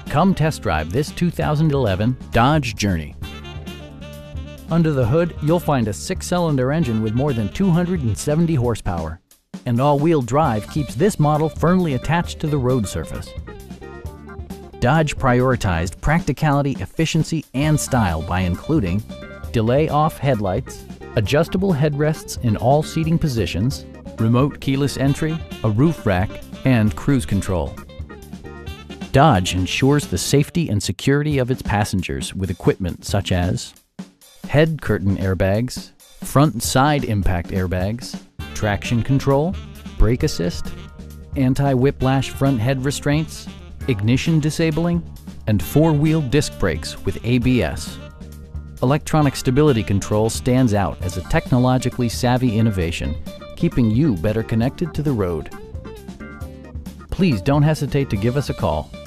Come test drive this 2011 Dodge Journey. Under the hood, you'll find a 6-cylinder engine with more than 270 horsepower. And all-wheel drive keeps this model firmly attached to the road surface. Dodge prioritized practicality, efficiency, and style by including delay-off headlights, adjustable headrests in all seating positions, remote keyless entry, a roof rack, and cruise control. Dodge ensures the safety and security of its passengers with equipment such as head curtain airbags, front and side impact airbags, traction control, brake assist, anti-whiplash front head restraints, ignition disabling, and 4-wheel disc brakes with ABS. Electronic stability control stands out as a technologically savvy innovation, keeping you better connected to the road. Please don't hesitate to give us a call.